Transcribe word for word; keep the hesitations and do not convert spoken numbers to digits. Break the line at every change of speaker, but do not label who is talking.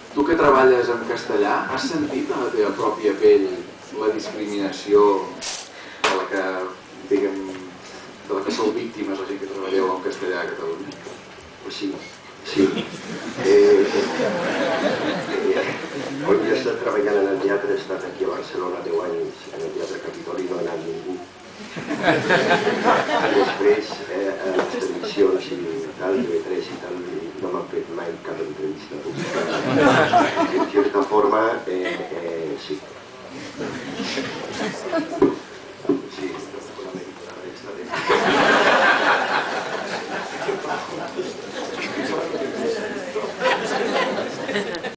tu que treballes en castellà, has sentit a la teva pròpia pell la discriminació de la que, diguem, de la que sou víctimes, la gent que treballeu en castellà a Catalunya?
Pues sí, sí. Eh, eh, quan jo he estat treballant en el teatre, he estat aquí a Barcelona deu anys, en el Teatre Capitoli no ha anat ningú. Després, eh, a les televisions i tal, T V tres i tal, no m'han fet mai cap entrevista. En certa forma, eh, eh, sí.